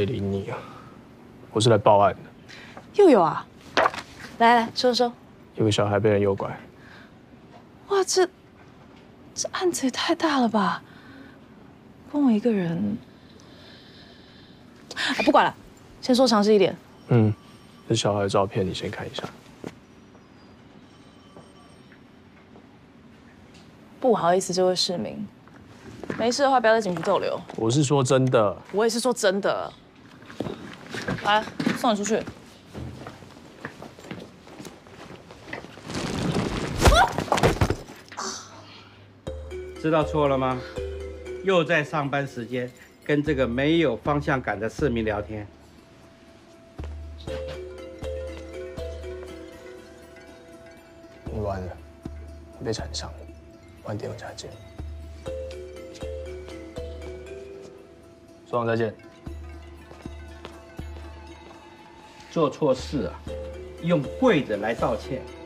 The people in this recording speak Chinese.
谁理你啊？我是来报案的。 又有啊！来，收。 有个小孩被人诱拐。 哇，这案子也太大了吧！跟我一个人，哎，不管了，先说详细一点。 这小孩的照片你先看一下。 不好意思，这位市民，没事的话不要在警局逗留。 我是说真的。 我也是说真的。来，送你出去。 知道错了吗？又在上班时间跟这个没有方向感的市民聊天。 你完了，你被缠上了，晚点回家见。双王再见。 做错事啊，用跪着来道歉。